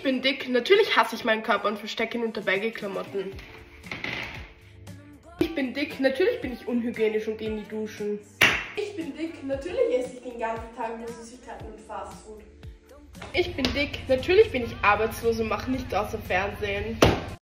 bin dick, natürlich hasse ich meinen Körper und verstecke ihn unter Baggy-Klamotten. Ich bin dick, natürlich bin ich unhygienisch und gehe nie duschen. Ich bin dick, natürlich esse ich den ganzen Tag nur Süßigkeiten und Fastfood. Ich bin dick, natürlich bin ich arbeitslos und mache nichts außer Fernsehen.